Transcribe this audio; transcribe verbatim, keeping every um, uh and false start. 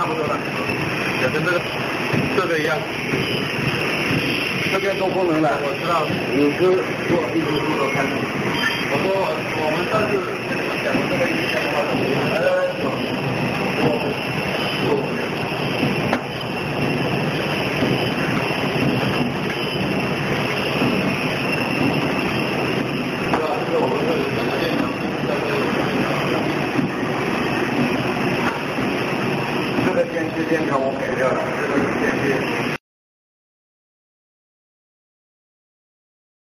不多了，也跟这个这个一样。这边多功能的，我知道。你是做一直做的看的。我说我们上次讲的这个影响的话，呃，是吧？这个我们是整个电脑，这个电视电脑我改掉了，这个电视。